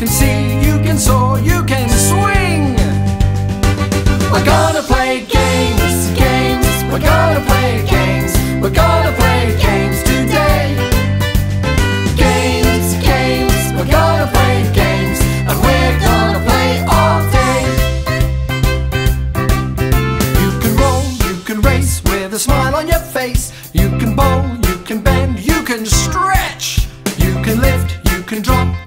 can see, you can soar, you can swing. We're gonna play games, games. We're gonna play games. We're gonna play games today. Games, games. We're gonna play games, and we're gonna play all day. You can roll, you can race with a smile on your face. You can bowl, you can bend, you can stretch. You can lift, you can drop,